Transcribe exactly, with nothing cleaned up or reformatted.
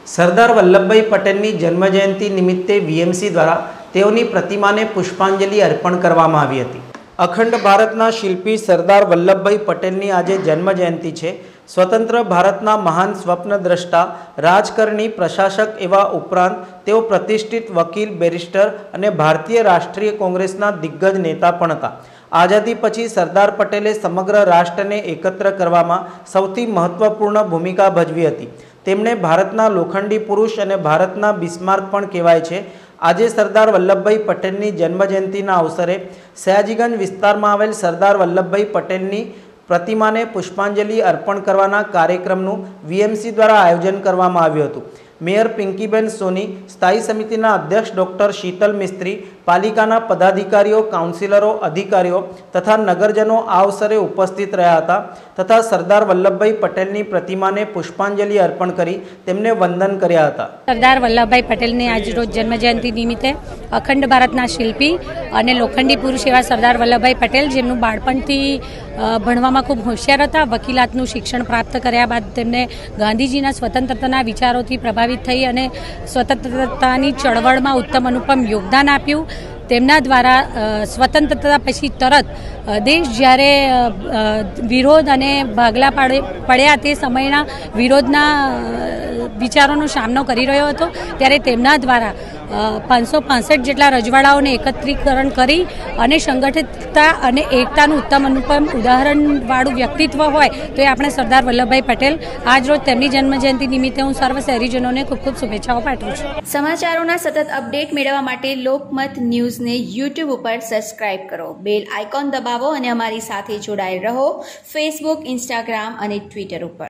સરદાર વલ્લભભાઈ પટેલની જન્મજયંતિ નિમિત્તે વીએમસી દ્વારા તેઓની પ્રતિમાને પુષ્પાંજલિ અર્પણ કરવામાં આવી હતી। અખંડ ભારતના શિલ્પી સરદાર વલ્લભભાઈ પટેલની આજે જન્મજયંતિ છે। સ્વતંત્ર ભારતના મહાન સ્વપ્નદ્રષ્ટા, રાજકારણી, પ્રશાસક એવા ઉપરાંત તેઓ પ્રતિષ્ઠિત વકીલ, બેરિસ્ટર અને ભારતીય રાષ્ટ્રીય કોંગ્રેસના દિગ્ગજ નેતા પણ હતા। આઝાદી પછી સરદાર પટેલે સમગ્ર રાષ્ટ્રને એકત્ર કરવામાં સૌથી મહત્વપૂર્ણ ભૂમિકા ભજવી હતી। તેમણે ભારતના લોખંડી પુરુષ અને ભારતના બિસ્માર્ક પણ કહેવાય છે। આજે સરદાર વલ્લભભાઈ પટેલની જન્મજયંતિના અવસરે સયાજીગંજ વિસ્તારમાં આવેલ સરદાર વલ્લભભાઈ પટેલની પ્રતિમાને પુષ્પાંજલિ અર્પણ કરવાના કાર્યક્રમનું વીએમસી દ્વારા આયોજન કરવામાં આવ્યું હતું। મેયર પિંકીબેન સોની, સ્થાયી સમિતિના અધ્યક્ષ ડૉક્ટર શીતલ મિસ્ત્રી, પાલિકાના પદાધિકારીઓ, કાઉન્સિલરો, અધિકારીઓ તથા નગરજનો આ અવસરે ઉપસ્થિત રહ્યા હતા તથા સરદાર વલ્લભભાઈ પટેલની પ્રતિમાને પુષ્પાંજલિ અર્પણ કરી તેમને વંદન કર્યા હતા। સરદાર વલ્લભભાઈ પટેલની આજરોજ જન્મજયંતિ નિમિત્તે અખંડ ભારતના શિલ્પી અને લોખંડી પુરુષ એવા સરદાર વલ્લભભાઈ પટેલ, જેમનું બાળપણથી ભણવામાં ખૂબ હોશિયાર હતા, વકીલાતનું શિક્ષણ પ્રાપ્ત કર્યા બાદ તેમને ગાંધીજીના સ્વતંત્રતાના વિચારોથી પ્રભાવિત થઈ અને સ્વતંત્રતાની ચળવળમાં ઉત્તમ અનુપમ યોગદાન આપ્યું। તેમના દ્વારા સ્વતંત્રતા પછી તરત દેશ જ્યારે વિરોધ અને ભાગલા પાડે પડ્યા તે સમયના વિરોધના વિચારોનો સામનો કરી રહ્યો હતો, ત્યારે તેમના દ્વારા પાંચસો પાસઠ જેટલા રજવાડાઓને એકત્રીકરણ કરી અને સંગઠિતતા અને એકતાનું ઉત્તમ અનુપમ ઉદાહરણવાળું વ્યક્તિત્વ હોય તો એ આપણે સરદાર વલ્લભભાઈ પટેલ। આજરોજ તેમની જન્મજયંતિ નિમિત્તે હું સર્વ શહેરીજનોને ખૂબ ખૂબ શુભેચ્છાઓ પાઠવું છું। સમાચારોના સતત અપડેટ મેળવવા માટે લોકમત ન્યૂઝને યુટ્યુબ ઉપર સબસ્ક્રાઇબ કરો, બેલ આઇકોન દબાવો અને અમારી સાથે જોડાયેલ રહો ફેસબુક, ઇન્સ્ટાગ્રામ અને ટ્વિટર ઉપર।